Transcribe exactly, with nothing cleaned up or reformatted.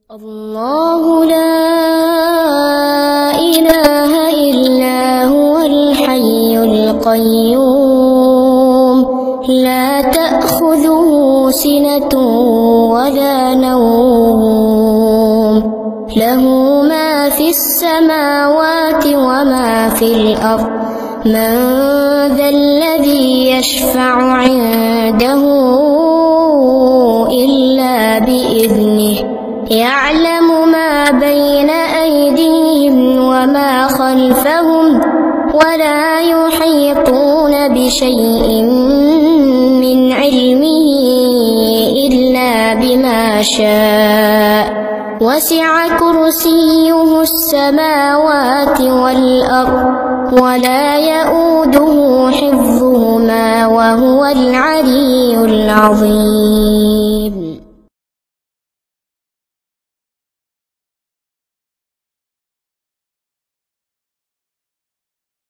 الله لا إله إلا هو الحي القيوم لا تأخذه سنة ولا نوم له ما في السماوات وما في الأرض من ذا الذي يشفع عنده إلا بإذنه يعلم ما بين أيديهم وما خلفهم ولا يحيطون بشيء من علمه إلا بما شاء وسع كرسيه السماوات والأرض ولا يؤوده حفظهما وهو العلي العظيم.